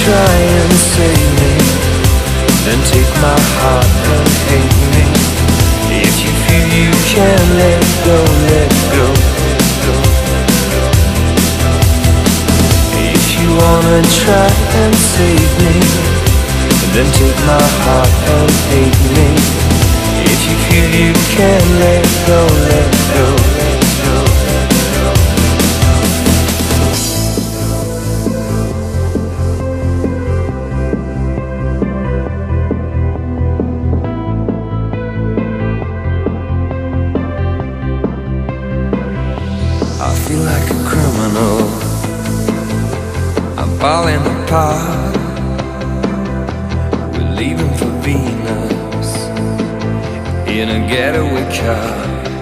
try and save me, then take my heart and hate me. If you feel you can't let go, let go. If you wanna try and save me, then take my heart and hate me. If you feel you can't let go, let go, let go, let go. I feel like a criminal, I'm falling apart. We're leaving for Venus in a getaway car.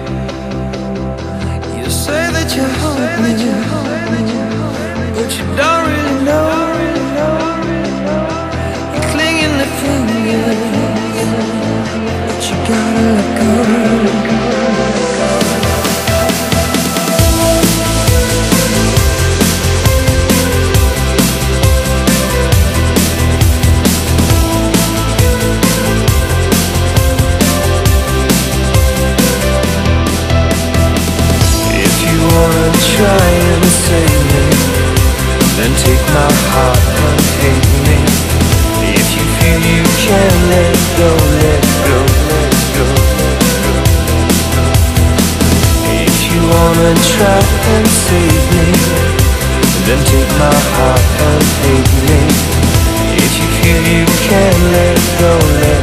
You say that you hold me, but you don't really know. You're clinging to fingers, but you gotta let go. Try and save me, then take my heart and hate me. If you feel you can't let go, let go, let go, let go, let go. If you wanna try and save me, then take my heart and hate me. If you feel you can't let go, let